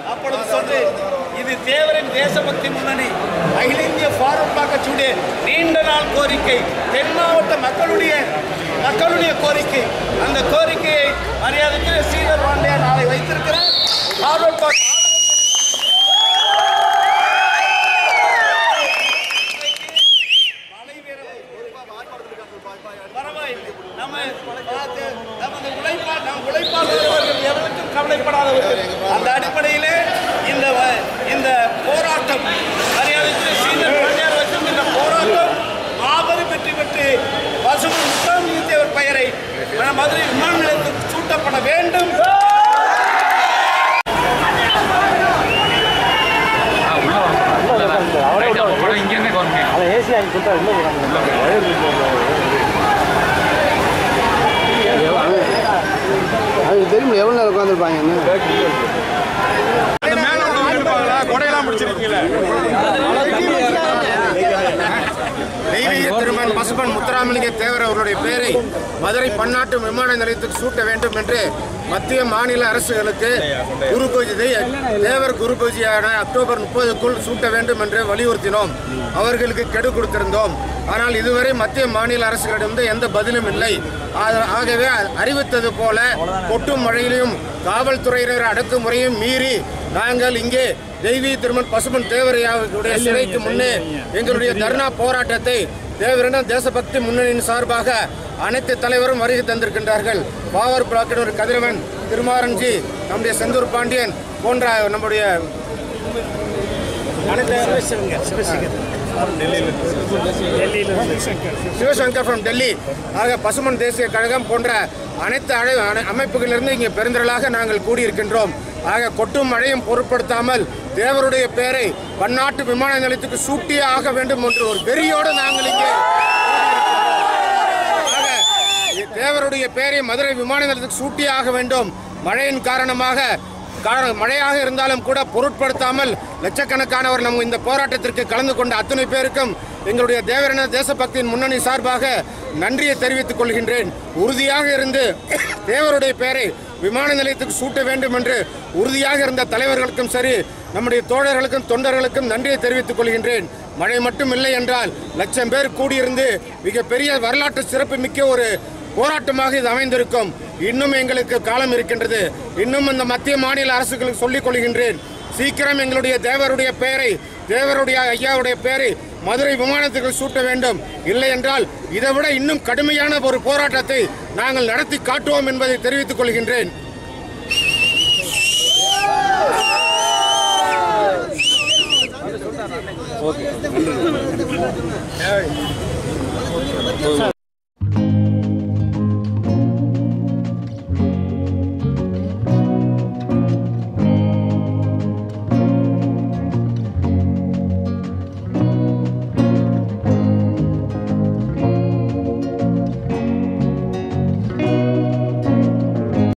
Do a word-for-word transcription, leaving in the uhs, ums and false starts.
அப்பொழுது சொன்னேன், இது தேவரின் தேசபக்தி முன்னணி அகில இந்திய ஃபார்வர்ட் கட்சியுடைய நீண்ட நாள் கோரிக்கை, தென் மாவட்ட மக்களுடைய மக்களுடைய கோரிக்கை. அந்த கோரிக்கையை மரியாதைக்கு ஸ்ரீதர் வாண்டையார் நாளை வைத்திருக்கிறார். ஃபார்வர்ட் பாக் பரவாயில்லை. நம்ம பார்த்து நமது உழைப்பால் நம் உழைப்பாளர்கள் எவருக்கும் கவலைப்படாதவர்கள். அந்த அடிப்படையிலே இந்த இந்த போராட்டம் மரியாதைக்கு ஸ்ரீதர் வாண்டையார் வச்சும் இந்த போராட்டம் மாபெரும் வெற்றி பெற்று பசுமன் முத்துராமலிங்கத்தேவர் பெயரை மதுரை விமான நிலையத்துக்கு சூட்டப்பட வேண்டும். தெரியும் எவ்வளவு நேரம் உட்காந்துருப்பாங்க. கொடையெல்லாம் முடிச்சிருக்கீங்களா? திருமன் பசுமன் முத்துராமலிங்க தேவர் அவருடைய பெயரை மதுரை பன்னாட்டு விமான நிலையத்துக்கு சூட்ட வேண்டும் என்று மத்திய மாநில அரசுகளுக்கு குரு பூஜை தேவர் குரு பூஜையான அக்டோபர் முப்பதுக்குள் சூட்ட வேண்டும் என்று வலியுறுத்தினோம். அவர்களுக்கு கெடு கொடுத்திருந்தோம். ஆனால் இதுவரை மத்திய மாநில அரசுகளிடம் எந்த பதிலும் இல்லை. ஆகவே அறிவித்தது போல கொட்டும் மழையிலும் காவல்துறையினர் அடக்குமுறையும் மீறி நாங்கள் இங்கே தெய்வீ திருமன் பசுமன் தேவரையாவுடைய சிலைக்கு முன்னே எங்களுடைய தர்ணா போராட்டத்தை தேவரின தேசபக்தி முன்னணியின் சார்பாக அனைத்து தலைவரும் வருகை தந்திருக்கின்றார்கள். பாவர் பிளாக்கினர் கதிரவன், திருமாரன்ஜி, நம்முடைய செந்தூர் பாண்டியன் போன்ற நம்முடைய சிவசங்கர் ஃப்ரம் டெல்லி ஆக பசுமன் தேசிய கழகம் போன்ற அனைத்து அமைப்புகளிலிருந்து இங்கே பெருந்திரளாக நாங்கள் கூடியிருக்கின்றோம். ஆக கொட்டும் மழையும் பொருட்படுத்தாமல் தேவருடைய பெயரை பன்னாட்டு விமான நிலையத்துக்கு சூட்டியே ஆக வேண்டும் என்று ஒரு வெறியோடு நாங்கள் இங்கே தேவருடைய பெயரை மதுரை விமான நிலையத்துக்கு சூட்டியே ஆக வேண்டும். மழையின் காரணமாக மழையாக இருந்தாலும் கூட பொருட்படுத்தாமல் லட்சக்கணக்கானவர் நம்ம இந்த போராட்டத்திற்கு கலந்து கொண்ட அத்தனை பேருக்கும் எங்களுடைய தேவரின தேசபக்தியின் முன்னணி சார்பாக நன்றியை தெரிவித்துக் கொள்கின்றேன். உறுதியாக இருந்து தேவருடைய பெயரை விமான நிலையத்துக்கு சூட்ட வேண்டும் என்று உறுதியாக இருந்த தலைவர்களுக்கும் சரி, நம்முடைய தோழர்களுக்கும் தொண்டர்களுக்கும் நன்றியை தெரிவித்துக் கொள்கின்றேன். மழை மட்டும் இல்லை என்றால் லட்சம் பேர் கூடியிருந்து மிகப்பெரிய வரலாற்று சிறப்பு மிக்க ஒரு போராட்டமாக இது அமைந்திருக்கும். இன்னும் எங்களுக்கு காலம் இருக்கின்றது. இன்னும் இந்த மத்திய மாநில அரசுகளுக்கு சொல்லிக் கொள்கின்றேன், சீக்கிரம் எங்களுடைய தேவருடைய பெயரை தேவருடைய ஐயாவுடைய பெயரை மதுரை விமானத்துக்கு சூட்ட வேண்டும். இல்லை என்றால் இதை விட இன்னும் கடுமையான ஒரு போராட்டத்தை நாங்கள் நடத்தி காட்டுவோம் என்பதை தெரிவித்துக் கொள்கின்றேன்.